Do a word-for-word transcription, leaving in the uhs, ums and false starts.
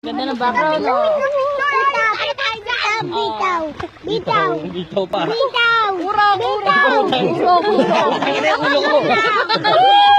Ganda ng background, no? Bitaw! Bitaw! Bitaw pa. Bitaw! Urong! Urong! Urong! Urong! Ulo ko.